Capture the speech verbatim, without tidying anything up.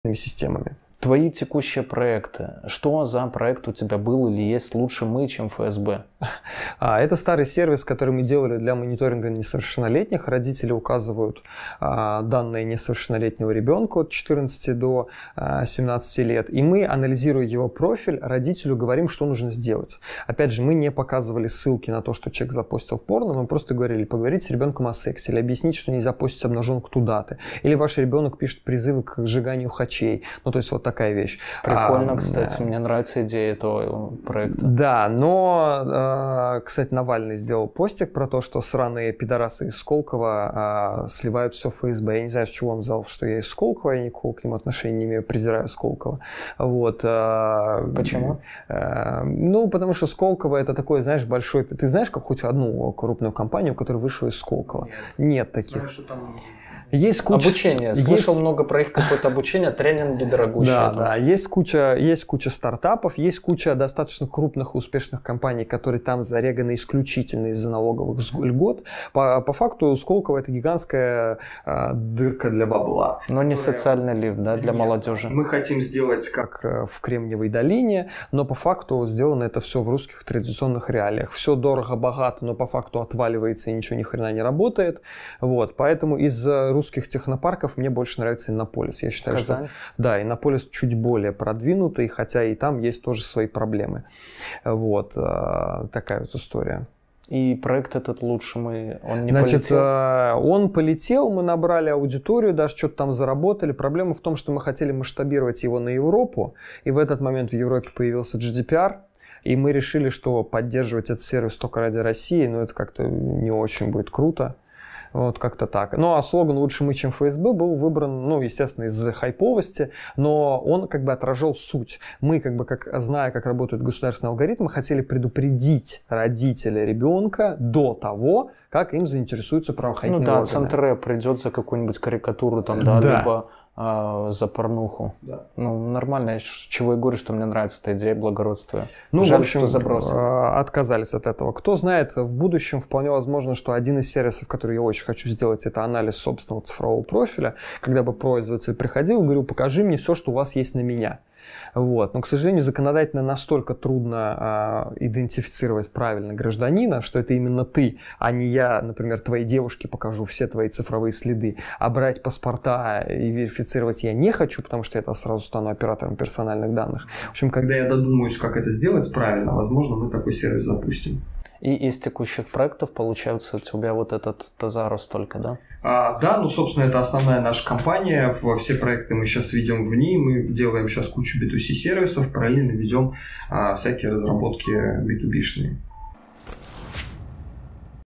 системами. Твои текущие проекты. Что за проект у тебя был или есть «Лучше мы, чем эф эс бэ»? Это старый сервис, который мы делали для мониторинга несовершеннолетних. Родители указывают данные несовершеннолетнего ребенка от четырнадцати до семнадцати лет. И мы, анализируя его профиль, родителю говорим, что нужно сделать. Опять же, мы не показывали ссылки на то, что человек запостил порно. Мы просто говорили, поговорить с ребенком о сексе. Или объяснить, что нельзя постить обнаженку туда-то. Или ваш ребенок пишет призывы к сжиганию хачей. Ну, то есть вот такая вещь. Прикольно, а, кстати. Да. Мне нравится идея этого проекта. Да, но, кстати, Навальный сделал постик про то, что сраные пидорасы из Сколково сливают все в эф эс бэ. Я не знаю, с чего он взял, что я из Сколково, я никакого к нему отношения не имею, презираю Сколково. Вот. Почему? Ну, потому что Сколково это такой, знаешь, большой... Ты знаешь, как хоть одну крупную компанию, которая вышла из Сколково? Нет, Нет таких. Знаю, что там... Есть куча... Обучение. Слышал есть... много про их какое-то обучение, тренинги дорогущие. Да, там. да. Есть куча, есть куча стартапов, есть куча достаточно крупных и успешных компаний, которые там зареганы исключительно из-за налоговых льгот. По, по факту Сколково это гигантская э, дырка для бабла. Но не социальный лифт, да, для Нет, молодежи. Мы хотим сделать как в Кремниевой долине, но по факту сделано это все в русских традиционных реалиях. Все дорого-богато, но по факту отваливается и ничего ни хрена не работает. Вот. Поэтому из русских технопарков мне больше нравится Иннополис. Я считаю, Казань? что да, Иннополис чуть более продвинутый, хотя и там есть тоже свои проблемы. Вот такая вот история. И проект этот «Лучше мы», он не Значит, полетел? Он полетел, мы набрали аудиторию, даже что-то там заработали. Проблема в том, что мы хотели масштабировать его на Европу, и в этот момент в Европе появился джи ди пи ар, и мы решили, что поддерживать этот сервис только ради России, ну это как-то не очень будет круто. Вот как-то так. Ну, а слоган «Лучше мы, чем эф эс бэ» был выбран, ну, естественно, из-за хайповости, но он как бы отражал суть. Мы, как бы, как, зная, как работают государственные алгоритмы, хотели предупредить родителя ребенка до того, как им заинтересуются правоохранительные органы. Ну да, органы. Центр придет за какую-нибудь карикатуру, там, да, да. либо а, за порнуху. Да. Ну, нормально, чего и говорю, что мне нравится эта идея благородства. Ну, Жаль, в общем, что забросили. Отказались от этого. Кто знает, в будущем вполне возможно, что один из сервисов, который я очень хочу сделать, это анализ собственного цифрового профиля. Когда бы пользователь приходил, говорю, покажи мне все, что у вас есть на меня. Вот. Но, к сожалению, законодательно настолько трудно а, идентифицировать правильно гражданина, что это именно ты, а не я, например, твоей девушке покажу все твои цифровые следы. А брать паспорта и верифицировать я не хочу, потому что я сразу стану оператором персональных данных. В общем, когда я додумаюсь, как это сделать правильно, возможно, мы такой сервис запустим. И из текущих проектов, получается, у тебя вот этот Тазарус только, да? А, да, ну, собственно, это основная наша компания. Во все проекты мы сейчас ведем в ней. Мы делаем сейчас кучу би ту си сервисов, параллельно ведем а, всякие разработки би ту би-шные.